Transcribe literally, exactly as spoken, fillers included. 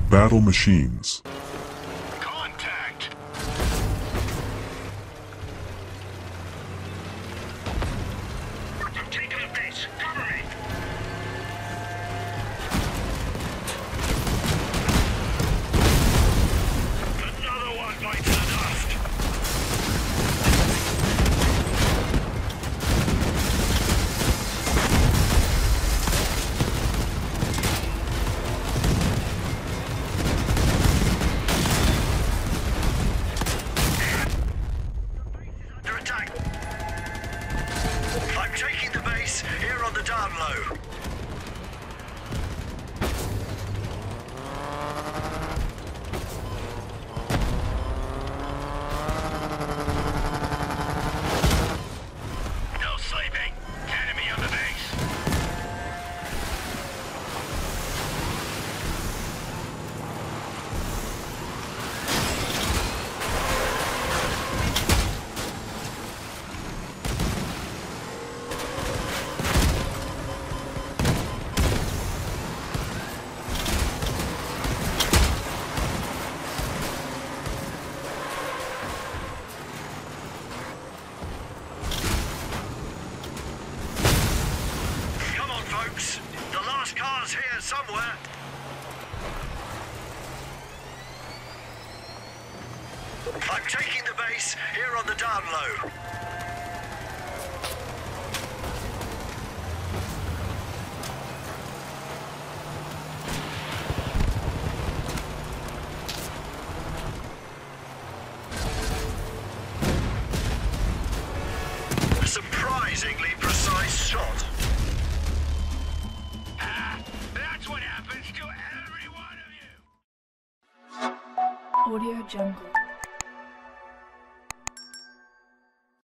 Battle machines. Contact! I'm taking a base. Cover me! Another one bites the dust! I'm taking the base here on the down low. No sleeping. Enemy on the base. Folks, the last car's here somewhere. I'm taking the base here on the down low. A surprisingly precise shot. That's what happens to every one of you! Audio Jungle.